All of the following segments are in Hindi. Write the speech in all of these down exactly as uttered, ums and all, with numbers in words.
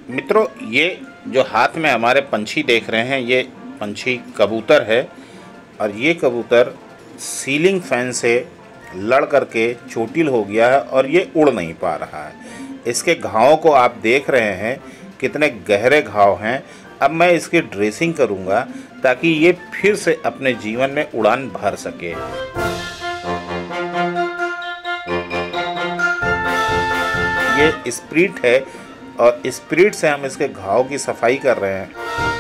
मित्रों, ये जो हाथ में हमारे पंछी देख रहे हैं, ये पंछी कबूतर है और ये कबूतर सीलिंग फैन से लड़ करके चोटिल हो गया है और ये उड़ नहीं पा रहा है। इसके घावों को आप देख रहे हैं कितने गहरे घाव हैं। अब मैं इसकी ड्रेसिंग करूंगा ताकि ये फिर से अपने जीवन में उड़ान भर सके। ये स्प्रिट है और स्प्रिट से हम इसके घाव की सफाई कर रहे हैं।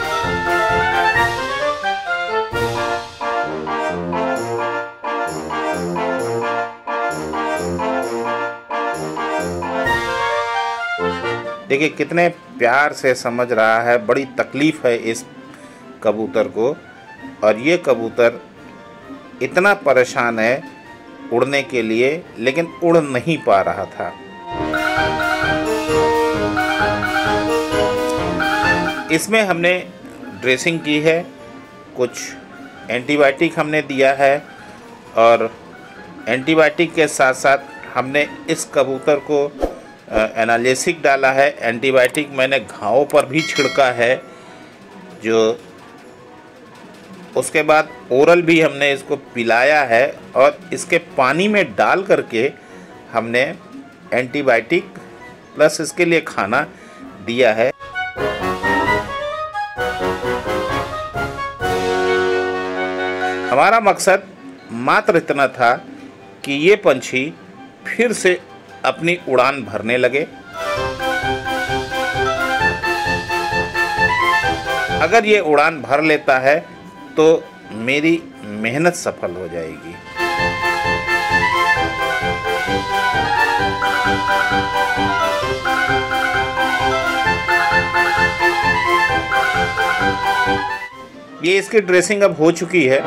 देखिए कितने प्यार से समझ रहा है, बड़ी तकलीफ़ है इस कबूतर को और ये कबूतर इतना परेशान है उड़ने के लिए, लेकिन उड़ नहीं पा रहा था। इसमें हमने ड्रेसिंग की है, कुछ एंटीबायोटिक हमने दिया है और एंटीबायोटिक के साथ साथ हमने इस कबूतर को एनाल्जेसिक डाला है। एंटीबायोटिक मैंने घावों पर भी छिड़का है, जो उसके बाद ओरल भी हमने इसको पिलाया है और इसके पानी में डाल करके हमने एंटीबायोटिक प्लस इसके लिए खाना दिया है। हमारा मकसद मात्र इतना था कि ये पंछी फिर से अपनी उड़ान भरने लगे। अगर ये उड़ान भर लेता है तो मेरी मेहनत सफल हो जाएगी। ये इसकी ड्रेसिंग अब हो चुकी है।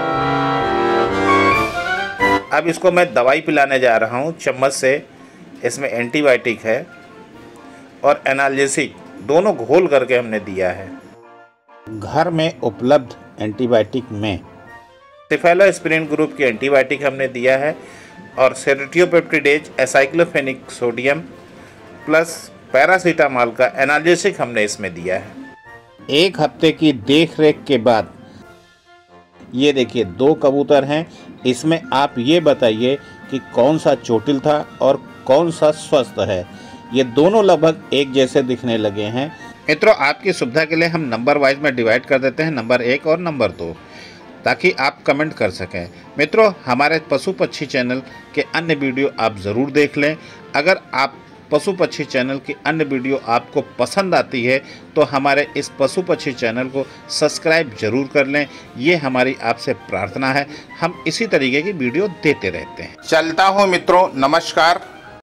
अब इसको मैं दवाई पिलाने जा रहा हूँ चम्मच से। इसमें एंटीबायोटिक है और एनाल्जेसिक दोनों घोल करके हमने दिया है। घर में उपलब्ध एंटीबायोटिक में सेफेलोस्पिरिन ग्रुप की एंटीबायोटिक हमने दिया है और serratiopeptidase, aceclofenac sodium plus paracetamol का एनाल्जेसिक हमने इसमें दिया है। एक हफ्ते की देख रेख के बाद ये देखिए दो कबूतर हैं। इसमें आप ये बताइए कि कौन सा चोटिल था और कौन सा स्वस्थ है। ये दोनों लगभग एक जैसे दिखने लगे हैं। मित्रों, आपकी सुविधा के लिए हम नंबर वाइज में डिवाइड कर देते हैं, नंबर एक और नंबर दो, ताकि आप कमेंट कर सकें। मित्रों, हमारे पशु पक्षी चैनल के अन्य वीडियो आप ज़रूर देख लें। अगर आप पशु पक्षी चैनल की अन्य वीडियो आपको पसंद आती है तो हमारे इस पशु पक्षी चैनल को सब्सक्राइब जरूर कर लें। ये हमारी आपसे प्रार्थना है। हम इसी तरीके की वीडियो देते रहते हैं। चलता हूँ मित्रों, नमस्कार।